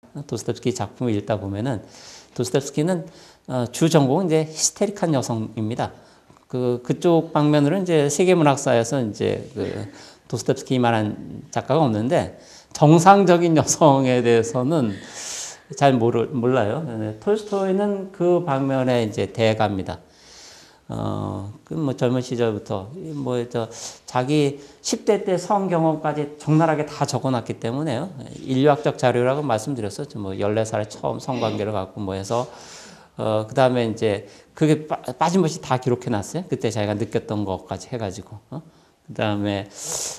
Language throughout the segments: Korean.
도스토옙스키 작품을 읽다 보면은 도스토옙스키는 주 전공은 이제 히스테릭한 여성입니다. 그쪽 방면으로 이제 세계문학사에서 이제 도스토옙스키만한 작가가 없는데 정상적인 여성에 대해서는 잘 몰라요. 톨스토이는 그 방면에 이제 대가입니다. 뭐 젊은 시절부터 자기 10대 때 성 경험까지 적나라하게 다 적어놨기 때문에요. 인류학적 자료라고 말씀드렸었죠. 뭐 14살에 처음 성관계를 갖고 뭐 해서 그 다음에 이제 그게 빠짐없이 다 기록해놨어요. 그때 자기가 느꼈던 것까지 해가지고. 그 다음에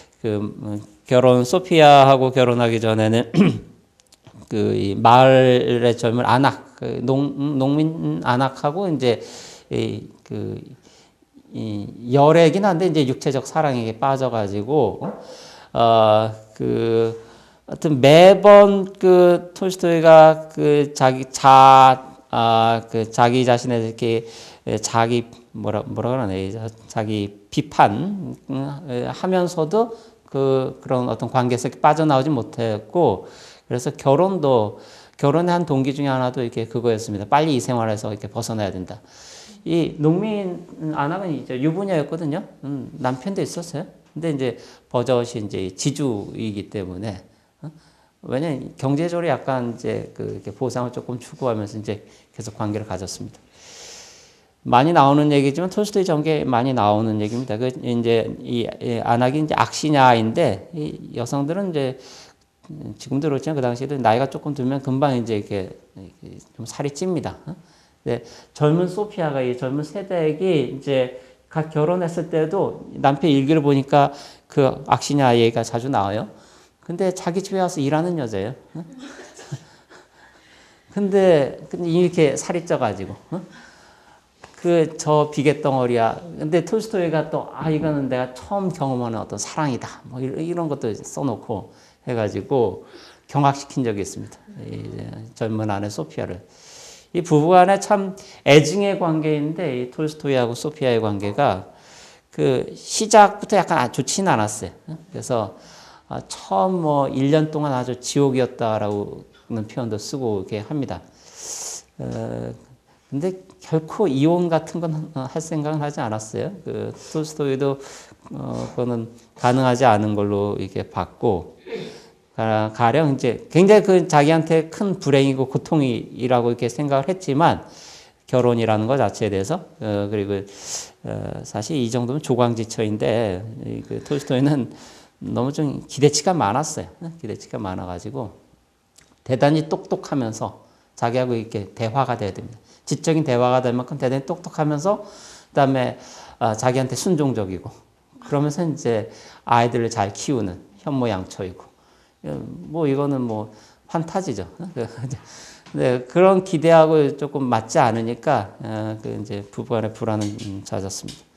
소피아하고 결혼하기 전에는 이 마을의 젊은 안악, 농민 안악하고 이제 열애긴 한데 이제 육체적 사랑에 빠져가지고 하여튼 매번 톨스토이가 자기 자신에 이렇게 뭐라 그러네, 자기 비판 하면서도 그런 어떤 관계 속에 빠져나오지 못했고, 그래서 결혼의 한 동기 중에 하나도 이렇게 그거였습니다. 빨리 이 생활에서 이렇게 벗어나야 된다. 이 농민 안악은 이제 유부녀였거든요. 남편도 있었어요. 근데 이제 버젓이 이제 지주이기 때문에, 왜냐면 경제적으로 약간 이제 이렇게 보상을 조금 추구하면서 이제 계속 관계를 가졌습니다. 많이 나오는 얘기지만 톨스토이 전개에 많이 나오는 얘기입니다. 이제 이 안악이 이제 악시냐인데, 이 여성들은 이제 지금도 그렇지만 그 당시에도 나이가 조금 들면 금방 이제 이렇게 좀 살이 찝니다. 네, 젊은 소피아가 이 젊은 세대에게 이제 각 결혼했을 때도 남편 일기를 보니까 그 악시냐 얘기가 자주 나와요. 근데 자기 집에 와서 일하는 여자예요. 근데 이렇게 살이 쪄가지고 저 비계덩어리야. 근데 톨스토이가 또 이거는 내가 처음 경험하는 어떤 사랑이다. 뭐 이런 것도 써놓고 해가지고 경악시킨 적이 있습니다. 젊은 아내 소피아를. 이 부부간에 참 애증의 관계인데, 이 톨스토이하고 소피아의 관계가 시작부터 약간 좋지는 않았어요. 그래서 처음 1년 동안 아주 지옥이었다라는 표현도 쓰고 이렇게 합니다. 근데 결코 이혼 같은 건 할 생각은 하지 않았어요. 톨스토이도 그거는 가능하지 않은 걸로 이렇게 봤고, 가령 이제 굉장히 자기한테 큰 불행이고 고통이라고 이렇게 생각을 했지만, 결혼이라는 것 자체에 대해서 그리고 사실 이 정도면 조광지처인데, 톨스토이는 너무 좀 기대치가 많았어요. 기대치가 많아가지고 대단히 똑똑하면서 자기하고 이렇게 대화가 돼야 됩니다. 지적인 대화가 될 만큼 대단히 똑똑하면서 그다음에 자기한테 순종적이고, 그러면서 이제 아이들을 잘 키우는 현모양처이고, 뭐 이거는 뭐 판타지죠. 네, 그런 기대하고 조금 맞지 않으니까 이제 부부간의 불안은 잦았습니다.